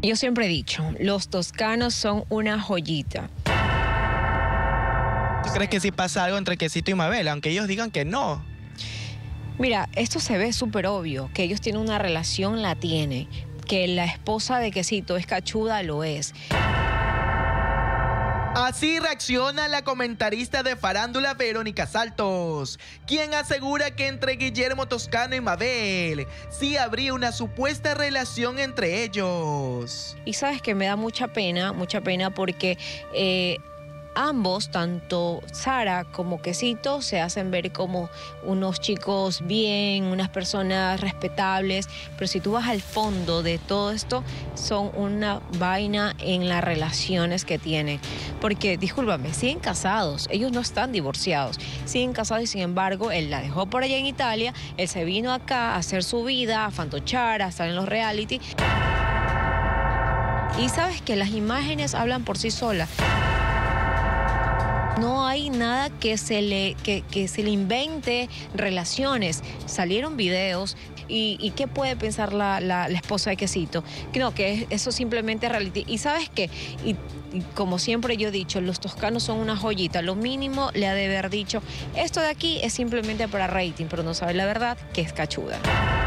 Yo siempre he dicho, los toscanos son una joyita. ¿Tú crees que sí pasa algo entre Quesito y Mabel, aunque ellos digan que no? Mira, esto se ve súper obvio, que ellos tienen una relación, la tienen, que la esposa de Quesito es cachuda, lo es. Así reacciona la comentarista de farándula Verónica Saltos, quien asegura que entre Guillermo Toscano y Mabel sí habría una supuesta relación entre ellos. Y sabes que me da mucha pena porque ambos, tanto Sara como Quesito, se hacen ver como unos chicos bien, unas personas respetables, pero si tú vas al fondo de todo esto, son una vaina en las relaciones que tienen. Porque, discúlpame, siguen casados, ellos no están divorciados, siguen casados y sin embargo, él la dejó por allá en Italia, él se vino acá a hacer su vida, a fantochar, a estar en los reality. Y sabes que las imágenes hablan por sí solas. No hay nada que se le invente relaciones. Salieron videos y ¿qué puede pensar la esposa de Quesito? Que no, que eso simplemente es reality. Y ¿sabes qué? Y como siempre yo he dicho, los toscanos son una joyita. Lo mínimo le ha de haber dicho, esto de aquí es simplemente para rating, pero no sabe la verdad que es cachuda.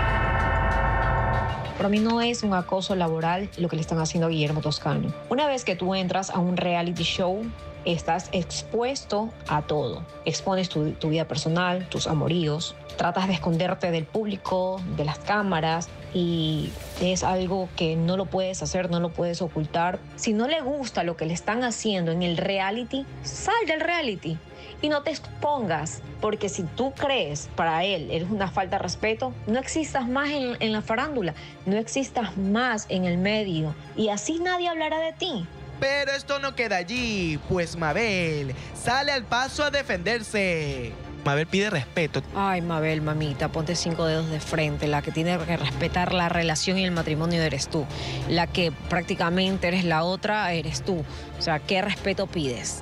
Para mí no es un acoso laboral lo que le están haciendo a Guillermo Toscano. Una vez que tú entras a un reality show, estás expuesto a todo. Expones tu vida personal, tus amoríos, tratas de esconderte del público, de las cámaras, y es algo que no lo puedes hacer, no lo puedes ocultar. Si no le gusta lo que le están haciendo en el reality, sal del reality y no te expongas, porque si tú crees para él es una falta de respeto, no existas más en la farándula, no existas más en el medio y así nadie hablará de ti. Pero esto no queda allí, pues Mabel sale al paso a defenderse. Mabel pide respeto. Ay, Mabel, mamita, ponte 5 dedos de frente. La que tiene que respetar la relación y el matrimonio eres tú. La que prácticamente eres la otra eres tú. O sea, ¿qué respeto pides?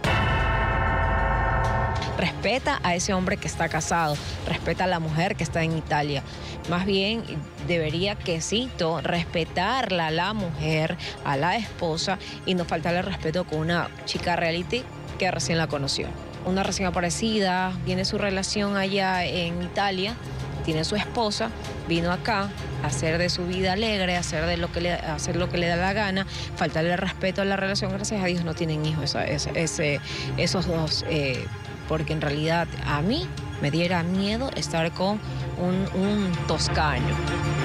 Respeta a ese hombre que está casado, respeta a la mujer que está en Italia. Más bien debería Quesito respetarla a la mujer, a la esposa y no faltarle respeto con una chica reality que recién la conoció. Una recién aparecida, viene su relación allá en Italia, tiene su esposa, vino acá a hacer de su vida alegre, a hacer lo que le da la gana, faltarle respeto a la relación. Gracias a Dios no tienen hijos esos dos. Porque en realidad a mí me diera miedo estar con un toscano.